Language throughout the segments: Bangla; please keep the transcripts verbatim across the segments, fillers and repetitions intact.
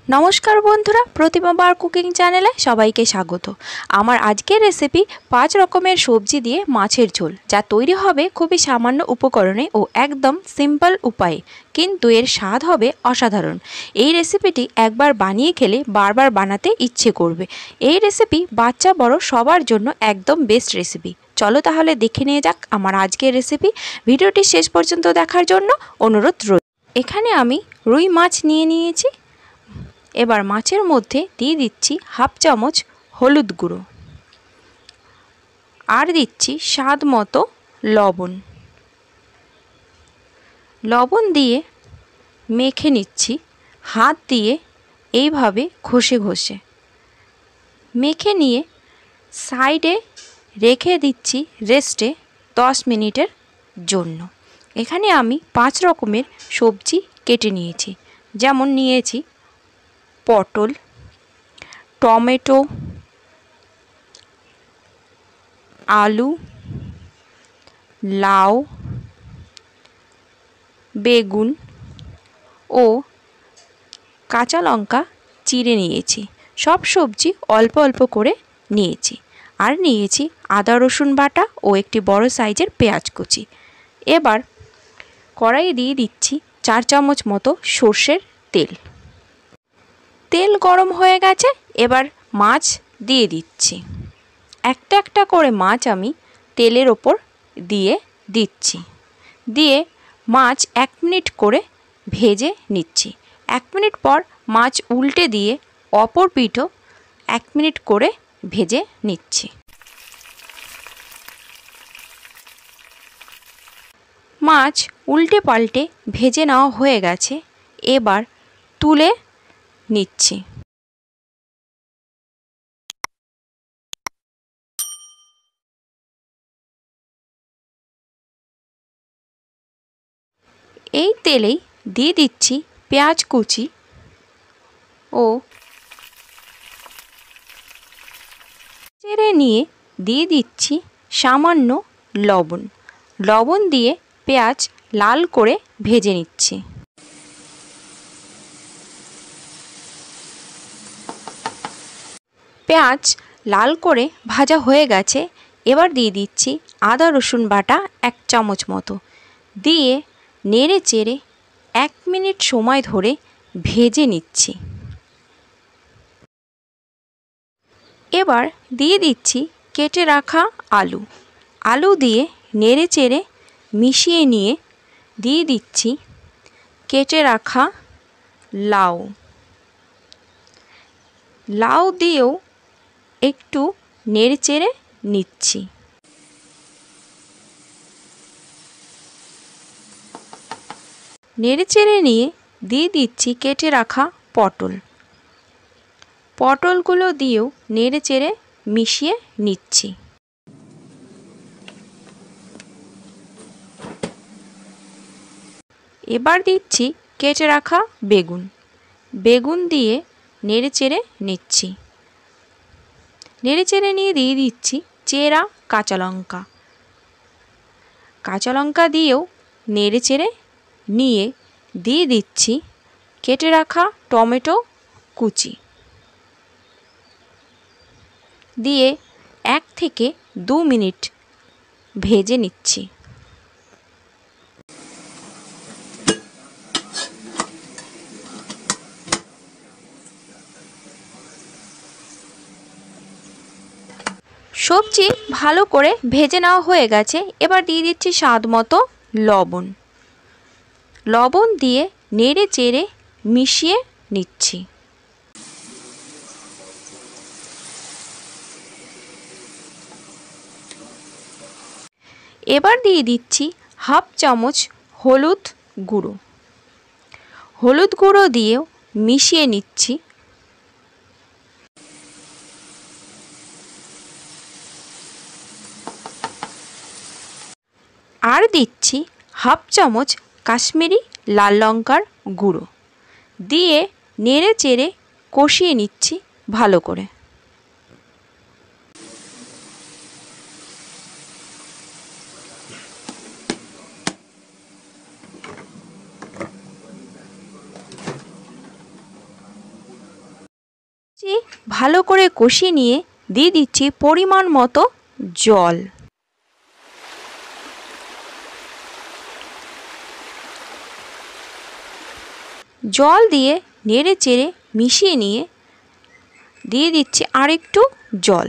नमस्कार बंधुरा प्रतिमा बार कुकिंग चैनेले सबाइके स्वागत। आमार आजकेर रेसिपि पाँच रकमेर सब्जी दिए माछेर झोल जा तैरी होबे खूबई सामान्य उपकरणे ओ एकदम सिम्पल उपाये, किन्तु एर स्वाद होबे असाधारण। এই রেসিপিটি একবার বানিয়ে খেলে বারবার বানাতে ইচ্ছে করবে। এই রেসিপি বাচ্চা বড় সবার জন্য একদম বেস্ট রেসিপি। চলো তাহলে দেখে নিয়ে যাক আমার আজকের রেসিপি। ভিডিওটি শেষ পর্যন্ত দেখার জন্য অনুরোধ রইল। এখানে আমি রুই মাছ নিয়ে নিয়েছি। এবার মাছের মধ্যে দিয়ে দিচ্ছি হাফ চামচ হলুদ গুঁড়ো আর দিচ্ছি স্বাদ মতো লবণ। লবণ দিয়ে মেখে নিচ্ছি হাত দিয়ে এইভাবে ঘষে ঘষে। মেখে নিয়ে সাইডে রেখে দিচ্ছি রেস্টে দশ মিনিটের জন্য। এখানে আমি পাঁচ রকমের সবজি কেটে নিয়েছি, যেমন নিয়েছি পটল, টমেটো, আলু, লাউ, বেগুন ও কাঁচা লঙ্কা চিড়ে নিয়েছি। সব সবজি অল্প অল্প করে নিয়েছি। আর নিয়েছি আদা রসুন বাটা ও একটি বড় সাইজের পেঁয়াজ কুচি। এবার কড়াইয়ে দিয়ে দিচ্ছি চার চামচ মতো সর্ষের তেল। তেল গরম হয়ে গেছে, এবার মাছ দিয়ে দিচ্ছি। একটা একটা করে মাছ আমি তেলের ওপর দিয়ে দিচ্ছি। দিয়ে মাছ এক মিনিট করে ভেজে নিচ্ছি। এক মিনিট পর মাছ উল্টে দিয়ে অপর পিঠও এক মিনিট করে ভেজে নিচ্ছি। মাছ উল্টে পাল্টে ভেজে নেওয়া হয়ে গেছে, এবার তুলে নিচ্ছি। এই তেলেই দিয়ে দিচ্ছি পেঁয়াজ কুচি ও চেড়ে নিয়ে দিয়ে দিচ্ছি সামান্য লবণ। লবণ দিয়ে পেঁয়াজ লাল করে ভেজে নিচ্ছি। পেঁয়াজ লাল করে ভাজা হয়ে গেছে, এবার দিয়ে দিচ্ছি আদা রসুন বাটা এক চামচ মতো। দিয়ে নেড়ে চেড়ে এক মিনিট সময় ধরে ভেজে নিচ্ছি। এবার দিয়ে দিচ্ছি কেটে রাখা আলু। আলু দিয়ে নেড়ে চেড়ে মিশিয়ে নিয়ে দিয়ে দিচ্ছি কেটে রাখা লাউ। লাউ দিয়েও একটু নেড়ে চেড়ে নিচ্ছি। নেড়ে চেড়ে নিয়ে দিয়ে দিচ্ছি কেটে রাখা পটল। পটলগুলো দিয়েও নেড়ে চেড়ে মিশিয়ে নিচ্ছি। এবার দিচ্ছি কেটে রাখা বেগুন। বেগুন দিয়ে নেড়ে চেড়ে নিচ্ছি। নেড়ে চেড়ে নিয়ে দিয়ে দিচ্ছি চেরা কাঁচা লঙ্কা। কাঁচা লঙ্কা দিয়েও নেড়ে চেড়ে নিয়ে দিয়ে দিচ্ছি কেটে রাখা টমেটো কুচি। দিয়ে এক থেকে দু মিনিট ভেজে নিচ্ছি। সবজি ভালো করে ভেজে নেওয়া হয়ে গেছে, এবার দিয়ে দিচ্ছি স্বাদ মতো লবণ। লবণ দিয়ে নেড়ে চেড়ে মিশিয়ে নিচ্ছি। এবার দিয়ে দিচ্ছি হাফ চামচ হলুদ গুঁড়ো। হলুদ গুঁড়ো দিয়েও মিশিয়ে নিচ্ছি। আর দিচ্ছি হাফ চামচ কাশ্মীরি লাল লঙ্কার গুঁড়ো। দিয়ে নেড়ে চেড়ে কষিয়ে নিচ্ছি ভালো করে। ভালো করে কষিয়ে নিয়ে দিয়ে দিচ্ছি পরিমাণ মতো জল। জল দিয়ে নেড়ে চেড়ে মিশিয়ে নিয়ে দিয়ে দিচ্ছি আরেকটু জল।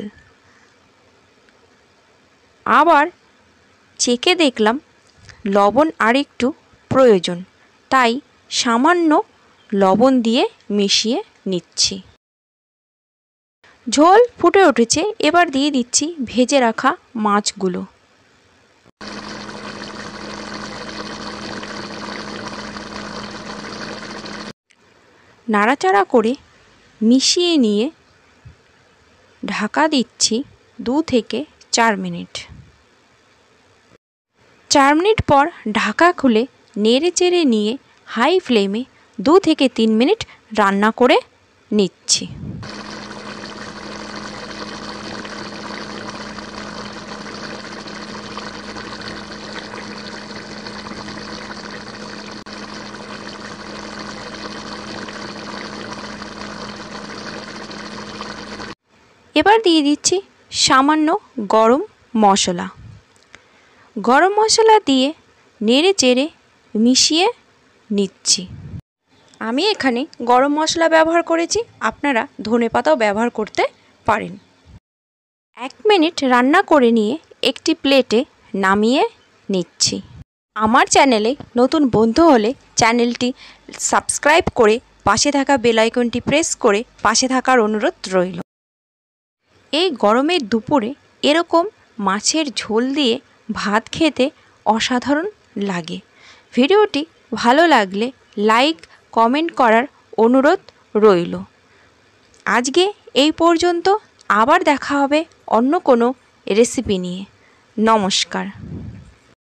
আবার চেখে দেখলাম লবণ আরেকটু প্রয়োজন, তাই সামান্য লবণ দিয়ে মিশিয়ে নিচ্ছি। ঝোল ফুটে উঠেছে, এবার দিয়ে দিচ্ছি ভেজে রাখা মাছগুলো। নাড়াচাড়া করে মিশিয়ে নিয়ে ঢাকা দিচ্ছি দু থেকে চার মিনিট। চার মিনিট পর ঢাকা খুলে নেড়ে চেড়ে নিয়ে হাই ফ্লেমে দু থেকে তিন মিনিট রান্না করে নিচ্ছি। এবার দিয়ে দিচ্ছি সামান্য গরম মশলা। গরম মশলা দিয়ে নেড়ে চেড়ে মিশিয়ে নিচ্ছি। আমি এখানে গরম মশলা ব্যবহার করেছি, আপনারা ধনেপাতাও ব্যবহার করতে পারেন। এক মিনিট রান্না করে নিয়ে একটি প্লেটে নামিয়ে নিচ্ছি। আমার চ্যানেলে নতুন বন্ধু হলে চ্যানেলটি সাবস্ক্রাইব করে পাশে থাকা বেল আইকনটি প্রেস করে পাশে থাকার অনুরোধ রইল। এই গরমের দুপুরে এরকম মাছের ঝোল দিয়ে ভাত খেতে অসাধারণ লাগে। ভিডিওটি ভালো লাগলে লাইক কমেন্ট করার অনুরোধ রইল। আজকে এই পর্যন্ত, আবার দেখা হবে অন্য কোনো রেসিপি নিয়ে। নমস্কার।